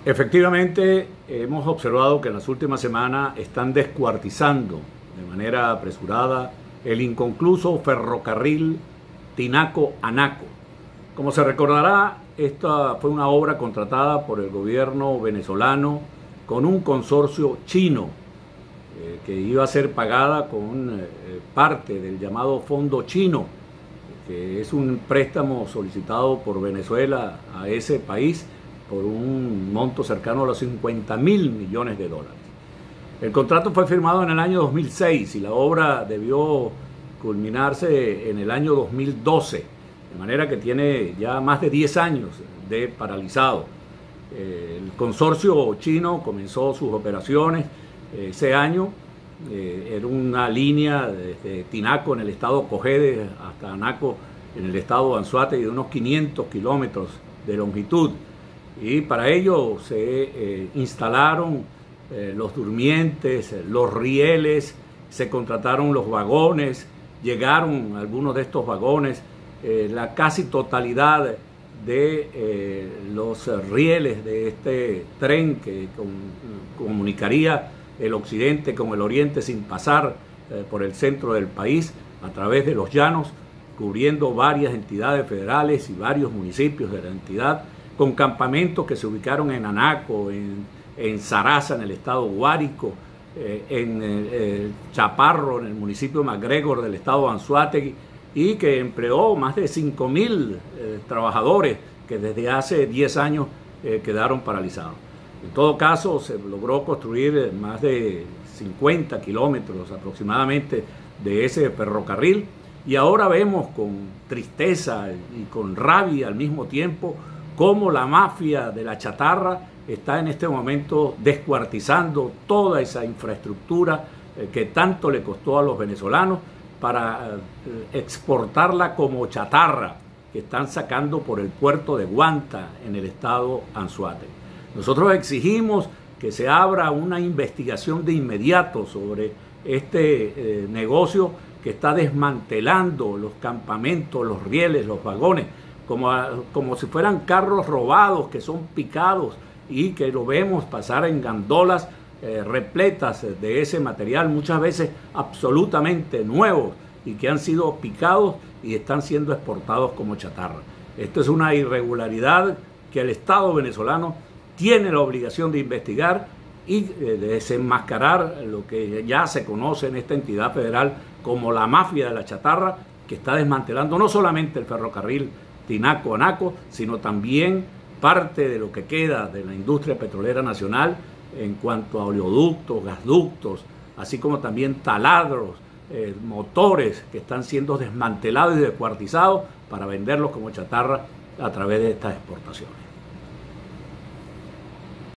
Efectivamente, hemos observado que en las últimas semanas están descuartizando de manera apresurada el inconcluso ferrocarril Tinaco-Anaco. Como se recordará, esta fue una obra contratada por el gobierno venezolano con un consorcio chino que iba a ser pagada con parte del llamado Fondo Chino, que es un préstamo solicitado por Venezuela a ese país por un monto cercano a los 50.000 millones de dólares. El contrato fue firmado en el año 2006 y la obra debió culminarse en el año 2012, de manera que tiene ya más de 10 años de paralizado. El consorcio chino comenzó sus operaciones ese año. Era una línea desde Tinaco en el estado Cogede hasta Anaco en el estado Anzoátegui de unos 500 kilómetros de longitud. Y para ello se instalaron los durmientes, los rieles, se contrataron los vagones, llegaron algunos de estos vagones, la casi totalidad de los rieles de este tren que comunicaría el occidente con el oriente sin pasar por el centro del país a través de los llanos, cubriendo varias entidades federales y varios municipios de la entidad, con campamentos que se ubicaron en Anaco, en Zaraza, en el estado Guárico, en Chaparro, en el municipio MacGregor del estado Anzoátegui, y que empleó más de 5.000 trabajadores que desde hace 10 años quedaron paralizados. En todo caso, se logró construir más de 50 kilómetros aproximadamente de ese ferrocarril, y ahora vemos con tristeza y con rabia al mismo tiempo cómo la mafia de la chatarra está en este momento descuartizando toda esa infraestructura que tanto le costó a los venezolanos para exportarla como chatarra que están sacando por el puerto de Guanta en el estado Anzoátegui. Nosotros exigimos que se abra una investigación de inmediato sobre este negocio que está desmantelando los campamentos, los rieles, los vagones, como si fueran carros robados que son picados y que lo vemos pasar en gandolas repletas de ese material, muchas veces absolutamente nuevos y que han sido picados y están siendo exportados como chatarra. Esto es una irregularidad que el Estado venezolano tiene la obligación de investigar y de desenmascarar lo que ya se conoce en esta entidad federal como la mafia de la chatarra, que está desmantelando no solamente el ferrocarril Tinaco-Anaco, sino también parte de lo que queda de la industria petrolera nacional en cuanto a oleoductos, gasductos, así como también taladros, motores que están siendo desmantelados y descuartizados para venderlos como chatarra a través de estas exportaciones.